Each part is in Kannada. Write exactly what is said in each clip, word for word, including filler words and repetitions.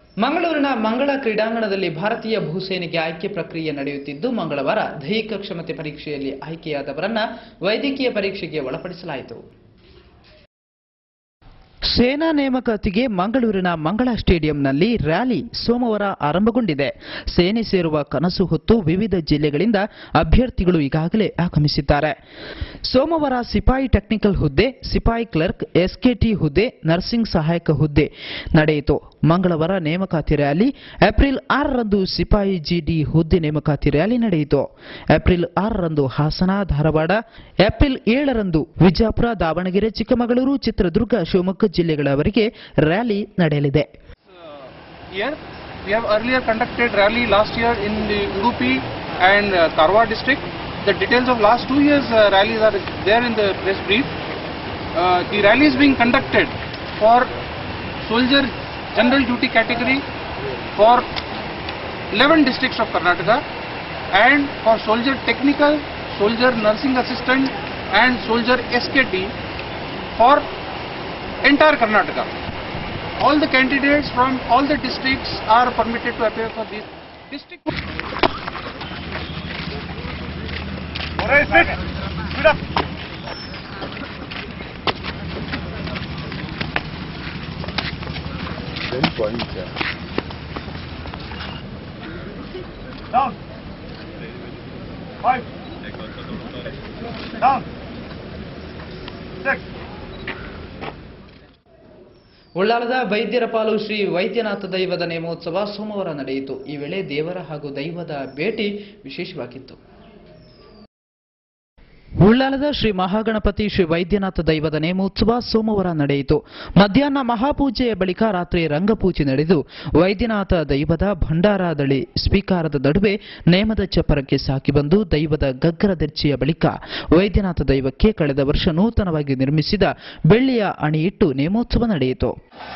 ಮಂಗಳೂರಿನ ಮಂಗಳ ಕ್ರೀಡಾಂಗಣದಲ್ಲಿ ಭಾರತೀಯ ಭೂಸೇನೆಗೆ ಆಯ್ಕೆ ಪ್ರಕ್ರಿಯೆ ನಡೆಯುತ್ತಿದ್ದು ಮಂಗಳವಾರ ದೈಹಿಕ ಕ್ಷಮತೆ ಪರೀಕ್ಷೆಯಲ್ಲಿ ಆಯ್ಕೆಯಾದವರನ್ನ ವೈದ್ಯಕೀಯ ಪರೀಕ್ಷೆಗೆ ಒಳಪಡಿಸಲಾಯಿತು. ಸೇನಾ ನೇಮಕಾತಿಗೆ ಮಂಗಳೂರಿನ ಮಂಗಳ ಸ್ಟೇಡಿಯಂನಲ್ಲಿ ರ್ಯಾಲಿ ಸೋಮವಾರ ಆರಂಭಗೊಂಡಿದೆ. ಸೇನೆ ಸೇರುವ ಕನಸು ಹೊತ್ತು ವಿವಿಧ ಜಿಲ್ಲೆಗಳಿಂದ ಅಭ್ಯರ್ಥಿಗಳು ಈಗಾಗಲೇ ಆಗಮಿಸಿದ್ದಾರೆ. ಸೋಮವಾರ ಸಿಪಾಯಿ ಟೆಕ್ನಿಕಲ್ ಹುದ್ದೆ, ಸಿಪಾಯಿ ಕ್ಲರ್ಕ್, ಎಸ್ಕೆಟಿ ಹುದ್ದೆ, ನರ್ಸಿಂಗ್ ಸಹಾಯಕ ಹುದ್ದೆ ನಡೆಯಿತು. ಮಂಗಳವಾರ ನೇಮಕಾತಿ ರ್ಯಾಲಿ, ಏಪ್ರಿಲ್ ಆರರಂದು ಸಿಪಾಯಿ ಜಿಡಿ ಹುದ್ದೆ ನೇಮಕಾತಿ ರ್ಯಾಲಿ ನಡೆಯಿತು. ಏಪ್ರಿಲ್ ಆರರಂದು ಹಾಸನ, ಧಾರವಾಡ, ಏಪ್ರಿಲ್ ಏಳರಂದು ವಿಜಯಪುರ, ದಾವಣಗೆರೆ, ಚಿಕ್ಕಮಗಳೂರು, ಚಿತ್ರದುರ್ಗ, ಶಿವಮೊಗ್ಗ ಜಿಲ್ಲೆಗಳವರೆಗೆ ರ್ಯಾಲಿ ನಡೆಯಲಿದೆ. We have earlier conducted rally last year in the Udupi and uh, Karwar district. The details of last two years uh, rallies are there in the press brief. Uh, the rally is being conducted for soldier general duty category for eleven districts of Karnataka and for soldier technical, soldier nursing assistant and soldier S K T for entire Karnataka. All the candidates from all the districts are permitted to appear for this district. Alright, sit. Sit up. Very point, sir. Down. Five. Down. Six. ಉಳ್ಳಾಲದ ವೈದ್ಯರ ಪಾಲು ಶ್ರೀ ವೈದ್ಯನಾಥ ದೈವದ ನೇಮೋತ್ಸವ ಸೋಮವಾರ ನಡೆಯಿತು. ಈ ವೇಳೆ ದೇವರ ಹಾಗೂ ದೈವದ ಭೇಟಿ ವಿಶೇಷವಾಗಿತ್ತು. ಉಳ್ಳಾಲದ ಶ್ರೀ ಮಹಾಗಣಪತಿ ಶ್ರೀ ವೈದ್ಯನಾಥ ದೈವದ ನೇಮೋತ್ಸವ ಸೋಮವಾರ ನಡೆಯಿತು. ಮಧ್ಯಾಹ್ನ ಮಹಾಪೂಜೆಯ ಬಳಿಕ ರಾತ್ರಿ ರಂಗಪೂಜೆ ನಡೆದು ವೈದ್ಯನಾಥ ದೈವದ ಭಂಡಾರದಳಿ ಸ್ವೀಕಾರದ ನಡುವೆ ನೇಮದ ಚಪ್ಪರಕ್ಕೆ ಸಾಕಿ ಬಂದು ದೈವದ ಗಗ್ಗರದೆರ್ಚಿಯ ಬಳಿಕ ವೈದ್ಯನಾಥ ದೈವಕ್ಕೆ ಕಳೆದ ವರ್ಷ ನೂತನವಾಗಿ ನಿರ್ಮಿಸಿದ ಬೆಳ್ಳಿಯ ಅಣಿಯಿಟ್ಟು ನೇಮೋತ್ಸವ ನಡೆಯಿತು.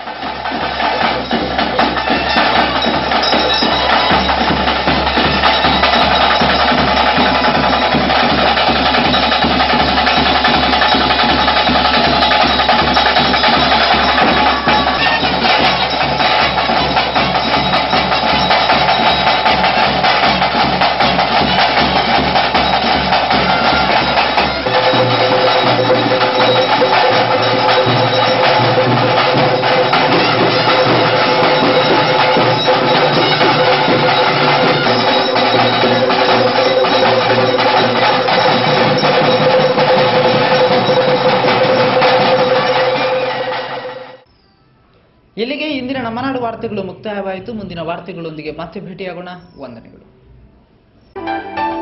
ಇಲ್ಲಿಗೆ ಇಂದಿನ ನಮ್ಮ ನಾಡು ವಾರ್ತೆಗಳು ಮುಕ್ತಾಯವಾಯಿತು. ಮುಂದಿನ ವಾರ್ತೆಗಳೊಂದಿಗೆ ಮತ್ತೆ ಭೇಟಿಯಾಗೋಣ. ವಂದನೆಗಳು.